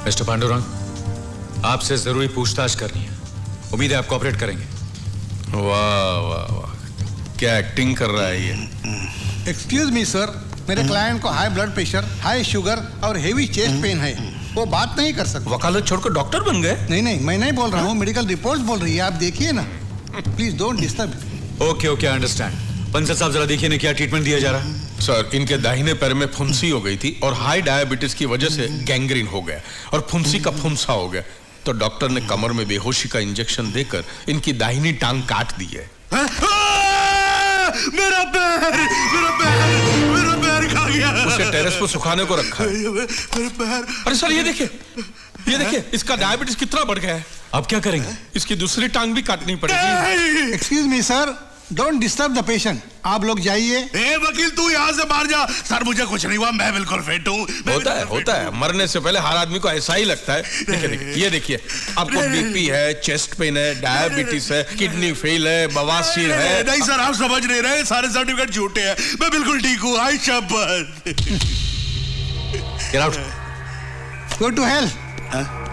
Mister Pandurang, आपसे जरूरी पूछताछ करनी है। उम्मीद है आप कोऑपरेट करेंगे। वाह वाह वाह, क्या एक्टिंग कर रहा है ये। एक्सक्यूज मी सर, मेरे क्लाइंट को high blood pressure, high sugar और हेवी चेस्ट पेन है। वो बात नहीं कर सकते। वकालत छोड़कर डॉक्टर बन गए? नहीं, मैं नहीं बोल रहा हूँ, मेडिकल रिपोर्ट बोल रही है। आप देखिए ना, please don't disturb. Okay, I understand. Bansal साहब जरा देखिए ना क्या ट्रीटमेंट दिया जा रहा है। सर, इनके दाहिने पैर में फुंसी हो गई थी और हाई डायबिटीज की वजह से गैंग्रीन हो गया और फुंसी का फुंसा हो गया, तो डॉक्टर ने कमर में बेहोशी का इंजेक्शन देकर इनकी दाहिनी टांग काट दी है। मेरा पैर खा गया। उसे टेरेस पर सुखाने को रखा है। मेरे पैर। अरे सर, ये देखिए इसका डायबिटीज कितना बढ़ गया है। अब क्या करेंगे? इसकी दूसरी टांग भी काटनी पड़ेगी। Excuse me sir, don't disturb the patient. आप लोग जाइए। वकील, तू यहाँ से बाहर जा। सर, मुझे कुछ नहीं हुआ, मैं बिल्कुल फिट हूँ। होता है, मरने से पहले हर आदमी को ऐसा ही लगता है। देखिए, ये देखिए, आपको बीपी है, चेस्ट पेन है, डायबिटीज है, किडनी फेल है, बवासीर है। नहीं सर, आप समझ नहीं रहे, सारे सर्टिफिकेट झूठे हैं। मैं बिल्कुल ठीक हूँ, आई शपथ। Get out. Go to hell.